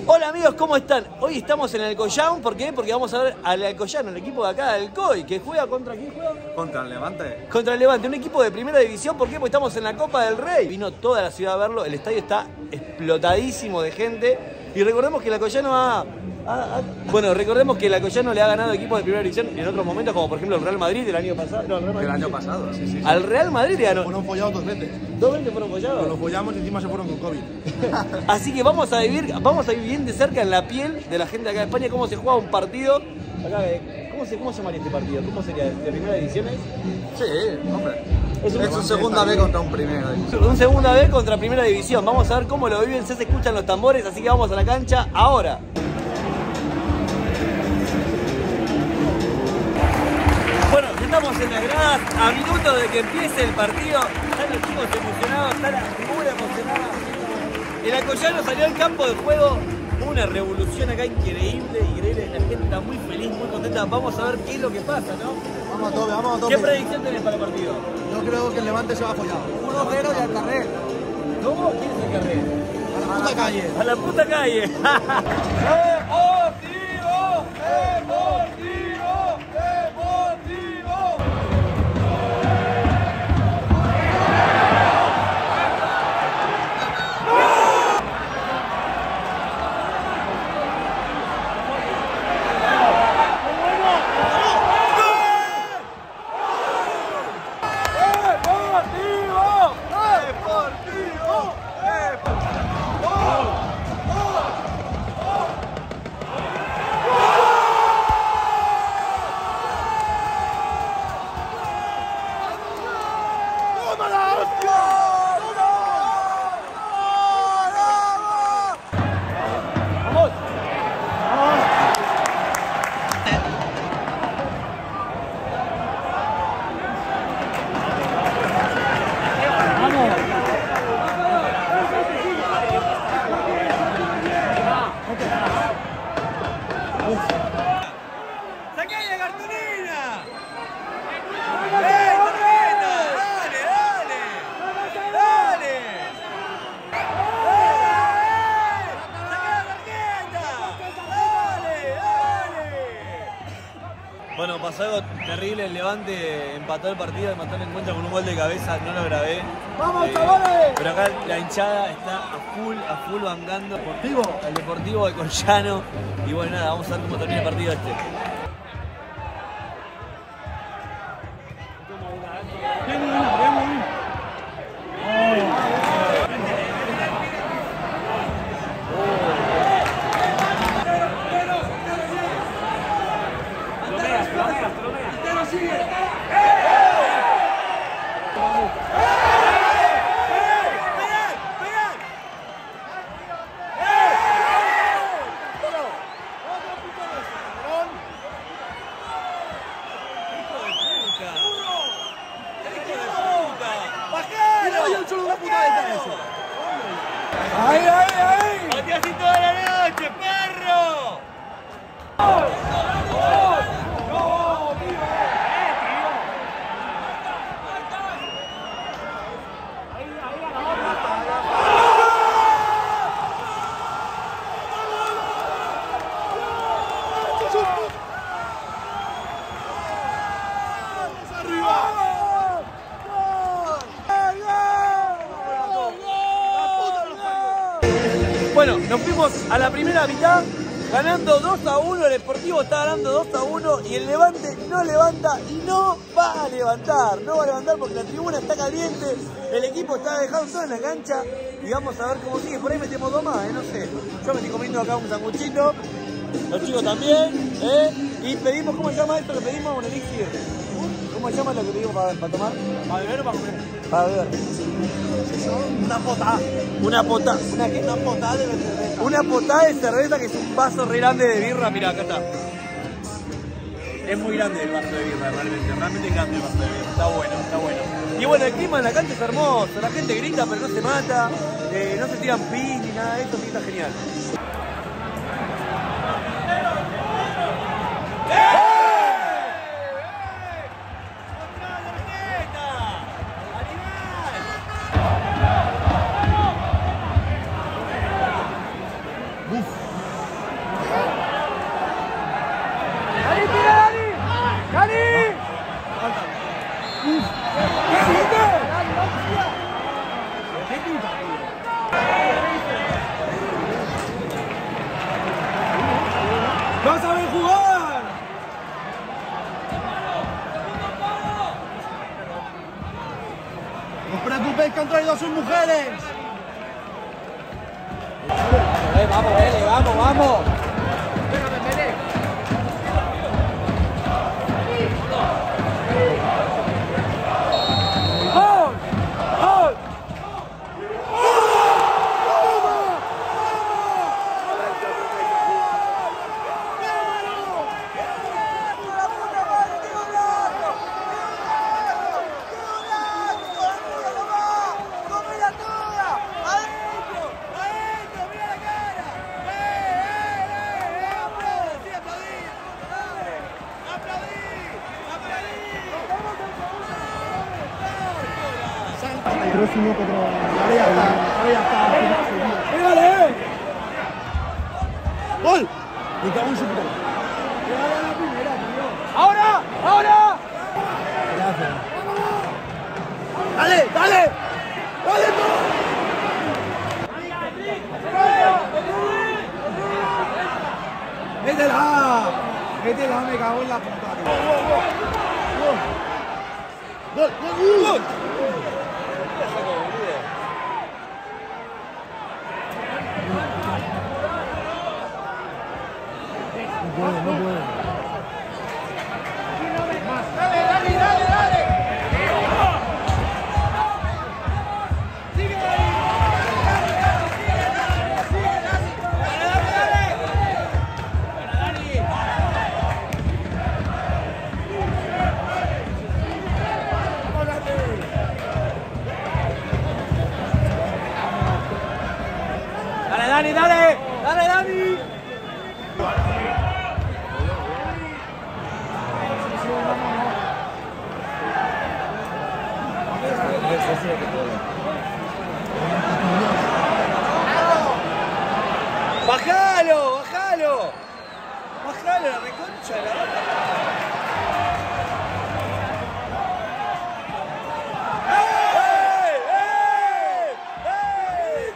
Hola amigos, ¿cómo están? Hoy estamos en Alcoyán, ¿por qué? Porque vamos a ver al Alcoyano, el equipo de acá del COI, que juega ¿contra quién juega? ¿Contra el Levante? Contra el Levante, un equipo de primera división, ¿por qué? Porque estamos en la Copa del Rey. Vino toda la ciudad a verlo, el estadio está explotadísimo de gente y recordemos que el Alcoyano recordemos que el Alcoyano le ha ganado equipos de primera división en otros momentos, como por ejemplo el Real Madrid el año pasado. No, el año pasado, sí. Al Real Madrid le ganó. Fueron follados 2 veces. ¿2 veces fueron follados? Los follamos y encima se fueron con COVID. Así que vamos a vivir bien de cerca en la piel de la gente de acá de España cómo se juega un partido. Acá, ¿cómo se llamaría este partido? ¿Cómo sería? ¿De primera división? Sí, hombre. Es un segunda B contra un primera división. Un segunda B contra primera división. Vamos a ver cómo lo viven, se escuchan los tambores, así que vamos a la cancha ahora. Bueno, estamos en las gradas a minutos de que empiece el partido. Están los chicos emocionados, está la figura emocionada. El Alcoyano salió al campo de juego. Una revolución acá increíble. La gente está muy feliz, muy contenta. Vamos a ver qué es lo que pasa, ¿no? Vamos a tope. ¿Qué predicción tenés para el partido? Yo creo que el Levante se va a follar. 1-0 y al carrer. ¿Cómo? ¿Quién es el carrera? A la puta calle. ¡A la puta calle! ¡Deportivo! ¡Deportivo! ¡Deportivo! Bueno, pasó algo terrible, el Levante empató el partido, empató el encuentro con un gol de cabeza, no lo grabé. ¡Vamos, chavales! Pero acá la hinchada está a full bancando el Deportivo de Alcoyano. Y bueno, nada, vamos a ver cómo termina el partido este. ¡Ahí! ¡Mati así toda la noche, perro! Bueno, nos fuimos a la primera mitad ganando 2-1, el Deportivo está ganando 2-1 y el Levante no levanta y no va a levantar porque la tribuna está caliente, el equipo está dejando todo en la cancha y vamos a ver cómo sigue, por ahí metemos 2 más, no sé, yo me estoy comiendo acá un sanguchito, los chicos también, y pedimos, ¿cómo se llama esto que pedimos? Un elixir, ¿cómo se llama lo que pedimos para tomar? ¿Para beber o para comer? Para beber. Una potada. Una potada. Una potada de cerveza. Una potada de cerveza que es un vaso re grande de birra, mira, acá está. Es muy grande el vaso de birra, realmente grande el vaso de birra, está bueno. Y bueno, el clima en la cancha es hermoso, la gente grita pero no se mata, no se tiran pin ni nada de eso, sí está genial. Dale, vamos, vamos. Próximo contra ahora ya está. ¡Pégale! ¡Gol! Me cago en su puta. ¡Ahora! ¡Ahora! Gracias. ¡Dale! ¡Dale! ¡Dale tú! ¡Métela! ¡Métela! Me cago en la puta. ¡Gol! ¡Gol! ¡Gol! No puede. ¡Dale, dale, dale, dale! ¡Sigue ahí! ¡Dale, Dani, dale! ¡Dale, Dani! ¡Bájalo! ¡Bájalo! ¡Bájalo, la reconcha de la vaca! ¡Ey! ¡Ey! ¡Ey!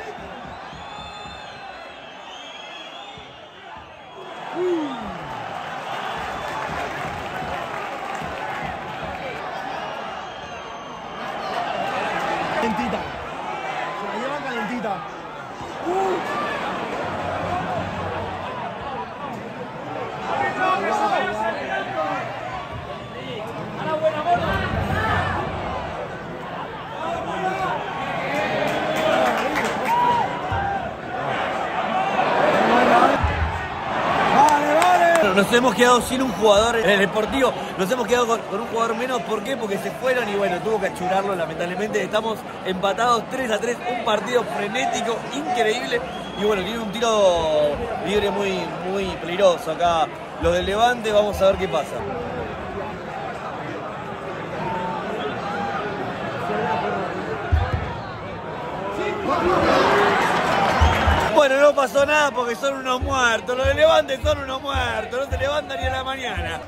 Calentita. Se la llevan calentita. Nos hemos quedado sin un jugador en el Deportivo, nos hemos quedado con un jugador menos. ¿Por qué? Porque se fueron y bueno, tuvo que achurarlo lamentablemente. Estamos empatados 3-3, un partido frenético, increíble. Y bueno, tiene un tiro libre muy peligroso acá los del Levante. Vamos a ver qué pasa. Bueno, no pasó nada porque son unos muertos. Los de Levante son unos muertos. No se levantan ni a la mañana.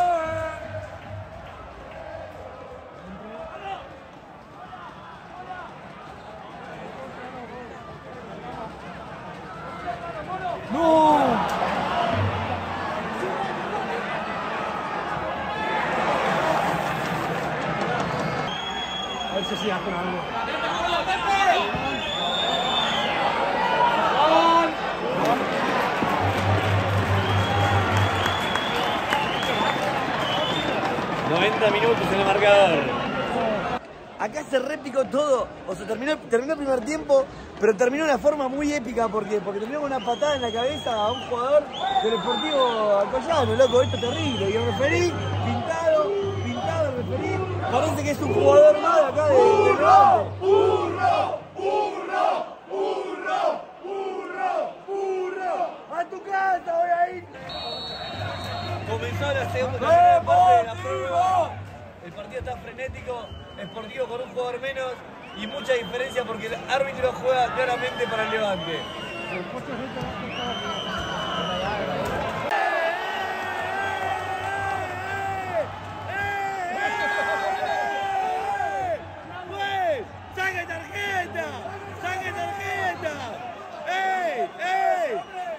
A ver si sí hacen algo. 90 minutos en el marcador. Acá se repicó todo. O sea, terminó el primer tiempo, pero terminó de una forma muy épica. ¿Por qué? Porque terminó con una patada en la cabeza a un jugador del Deportivo Alcoyano, loco. Esto es terrible. Y el referí, pintado el referí. Parece que es un jugador más de acá de Levante. ¡Burro! ¡A tu casa voy a ir! Comenzó la segunda parte de la prórroga. El partido está frenético, Sportivo con un jugador menos y mucha diferencia porque el árbitro juega claramente para el Levante. ¡Saque tarjeta! ¡Saque tarjeta! ¡Ey! ¡Ey!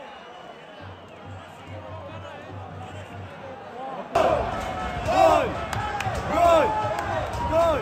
¡Gol! ¡Gol! ¡Gol!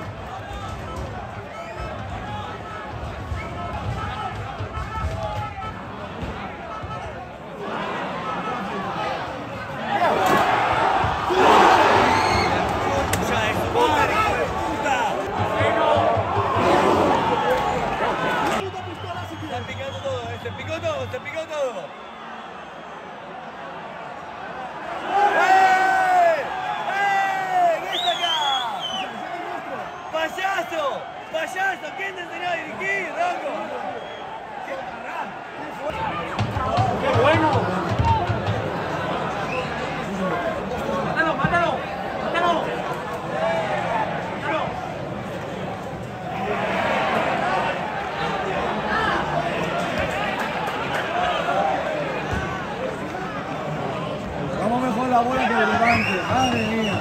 la bola que el Levante. Madre mía.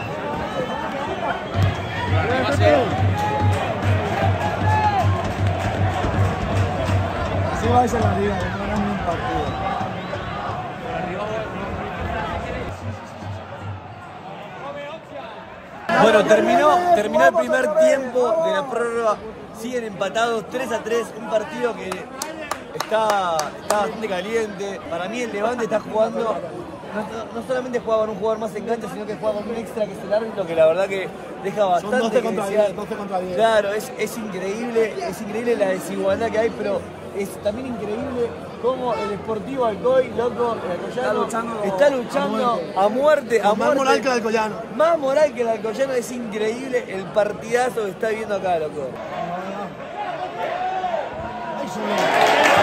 Así va a ser la liga, que no ganan ni un partido. Bueno, terminó el primer tiempo de la prórroga. Siguen empatados 3-3. Un partido que está bastante caliente. Para mí el Levante está jugando, no solamente juega con un jugador más en cancha, sino que juega con un extra que es el árbitro, que la verdad que deja bastante. Son 12 contra 10, 12 contra 10. Claro, es increíble la desigualdad que hay, pero es también increíble cómo el Sportivo Alcoy, loco, el Alcoyano, está luchando a muerte. Más moral que el Alcoyano. Más moral que el Alcoyano. Es increíble el partidazo que está viendo acá, loco. Ay, señor.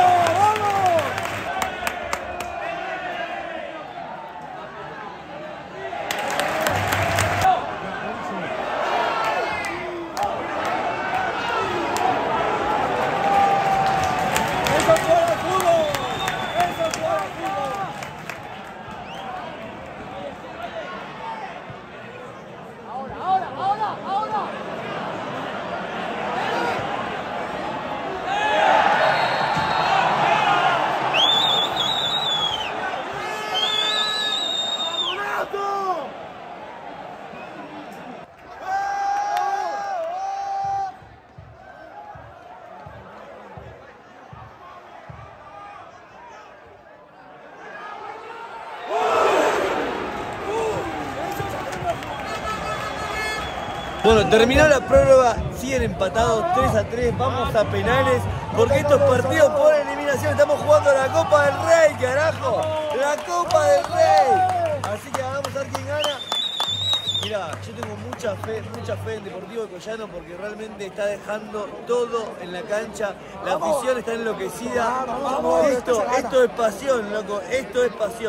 Bueno, terminó la prórroga, siguen empatados 3-3, vamos a penales, porque estos partidos por eliminación estamos jugando la Copa del Rey, carajo, la Copa del Rey. Así que vamos a ver quién gana. Mirá, yo tengo mucha fe en Deportivo Alcoyano porque realmente está dejando todo en la cancha, la afición está enloquecida. Esto es pasión, loco, esto es pasión.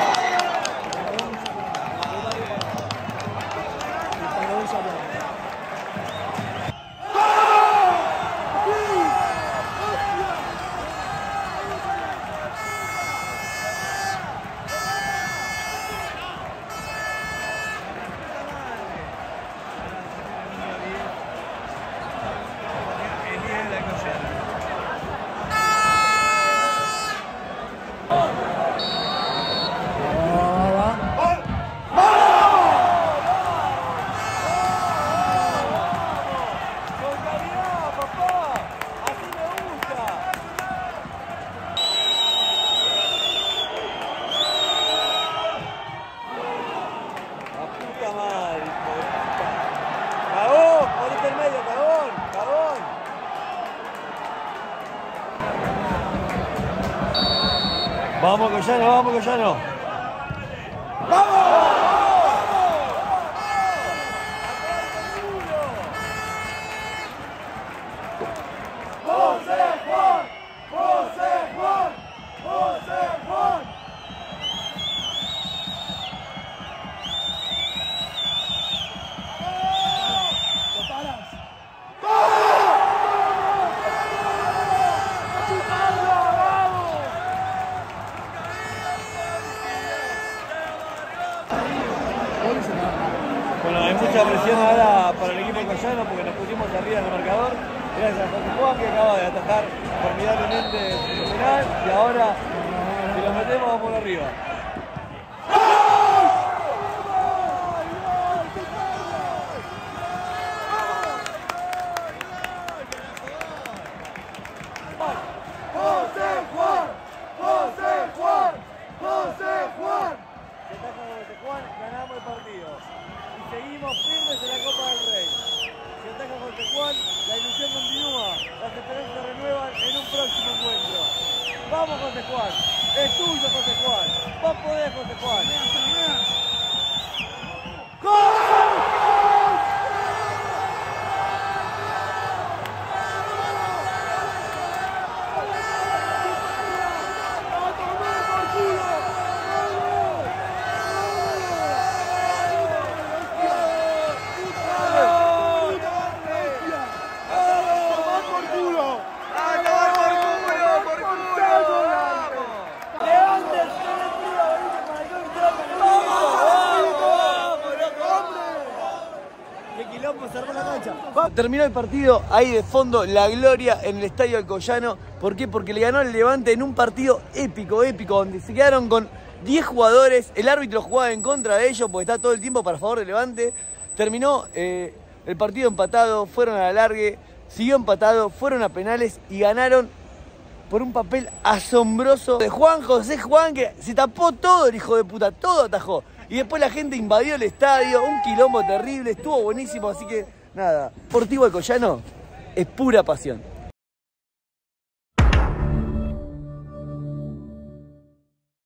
Vamos Alcoyano, vamos Alcoyano. Bueno, hay mucha presión ahora para el equipo alcoyano porque nos pusimos arriba en el marcador. Gracias a José Juan que acaba de atajar formidablemente el penal y ahora si lo metemos vamos por arriba. Ganamos el partido y seguimos firmes en la Copa del Rey. Si ataca José Juan, la ilusión continúa, las esperanzas se renuevan en un próximo encuentro. Vamos José Juan, es tuyo José Juan, vos podés José Juan. terminó el partido, ahí de fondo la gloria en el Estadio Alcoyano. ¿Por qué? Porque le ganó el Levante en un partido épico, donde se quedaron con 10 jugadores. El árbitro jugaba en contra de ellos porque está todo el tiempo para favor del Levante. Terminó el partido empatado, fueron a la largue, siguió empatado, fueron a penales y ganaron por un papel asombroso de Juan José Juan, que se tapó todo el hijo de puta, todo atajó. Y después la gente invadió el estadio, un quilombo terrible, estuvo buenísimo, así que nada, Sportivo Alcoyano es pura pasión.